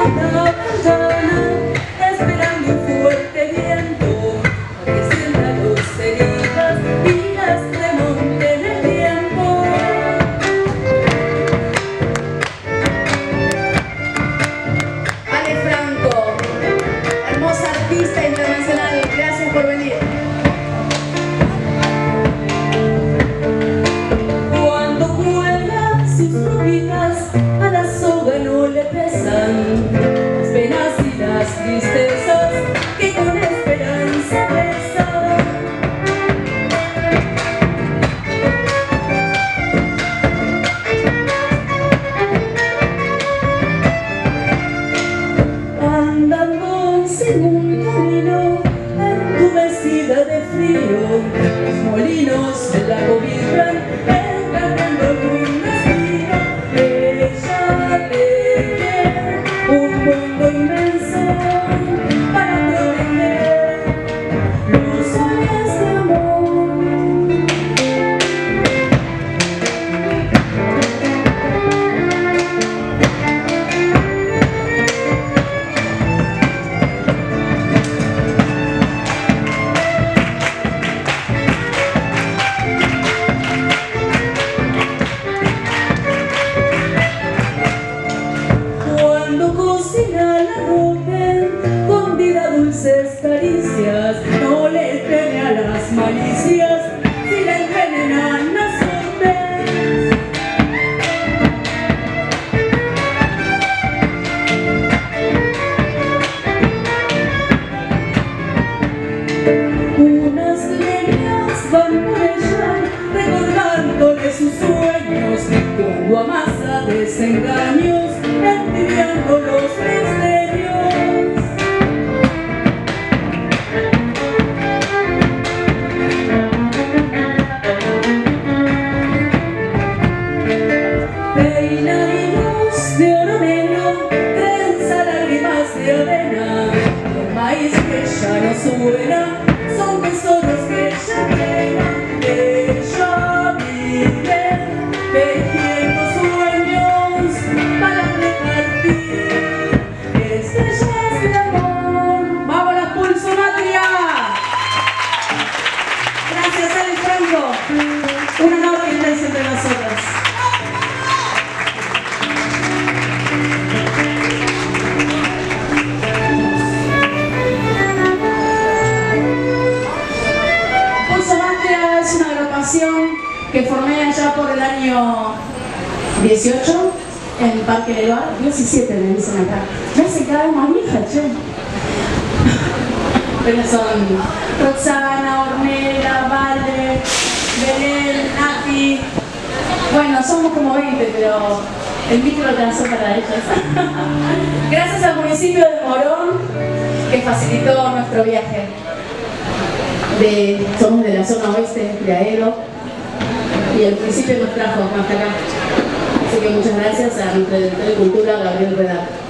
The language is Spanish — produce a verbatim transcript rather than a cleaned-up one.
Que formé allá por el año dieciocho en Parque del Bar, diecisiete me dicen acá. Me hacen cada vez más vieja, che. Pero son Roxana, Ornella, Vale, Belén, Nati. Bueno, somos como veinte, pero el micro alcanzó para ellas. Gracias al municipio de Morón que facilitó nuestro viaje. De, somos de la zona oeste de Aero. Y el municipio nos trajo hasta acá. Así que muchas gracias a nuestro director de Cultura, Gabriel Redar.